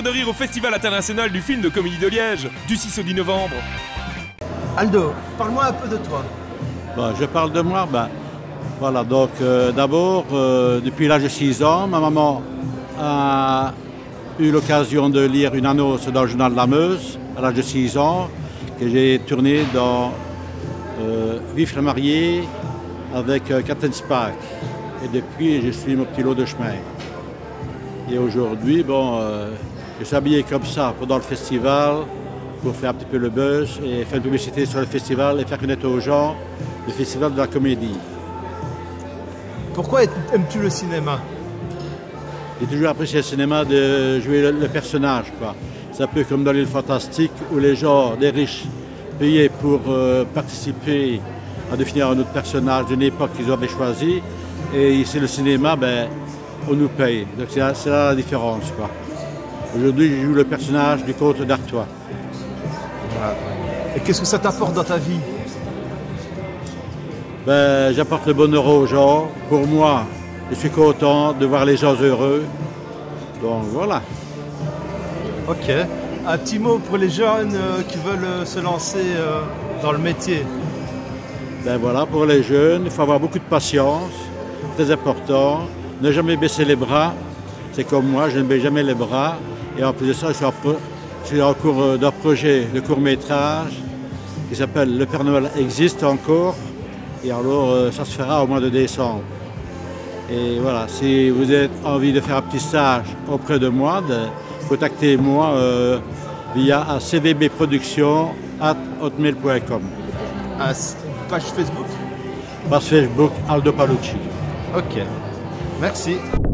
de rire au Festival international du film de comédie de Liège, du 6 au 10 novembre. Aldo, parle-moi un peu de toi. Bon, je parle de moi, voilà, donc d'abord, depuis l'âge de 6 ans, ma maman a eu l'occasion de lire une annonce dans le journal de la Meuse, à l'âge de 6 ans, que j'ai tourné dans Vif la mariée avec Captain Spark. Et depuis, je suis mon petit lot de chemin. Et aujourd'hui, je suis habillé comme ça pendant le festival pour faire un petit peu le buzz et faire une publicité sur le festival et faire connaître aux gens le festival de la comédie. Pourquoi aimes-tu le cinéma? J'ai toujours apprécié le cinéma de jouer le personnage, quoi. C'est un peu comme dans l'île fantastique où les gens, les riches, payaient pour participer à définir un autre personnage d'une époque qu'ils avaient choisi. Et ici, le cinéma, on nous paye. Donc c'est là la différence, quoi. Aujourd'hui, je joue le personnage du comte d'Artois. Voilà. Et qu'est-ce que ça t'apporte dans ta vie? J'apporte le bonheur aux gens. Pour moi, je suis content de voir les gens heureux. Donc voilà. Ok. Un petit mot pour les jeunes qui veulent se lancer dans le métier. Voilà, pour les jeunes, il faut avoir beaucoup de patience. Très important. Ne jamais baisser les bras. C'est comme moi, je ne baisse jamais les bras. Et en plus de ça, je suis en cours d'un projet de court-métrage qui s'appelle Le Père Noël existe encore. Et alors, ça se fera au mois de décembre. Et voilà, si vous avez envie de faire un petit stage auprès de moi, contactez-moi via cvbproduction@hotmail.com. Page Facebook? Page Facebook Aldo Paolucci. Ok, merci.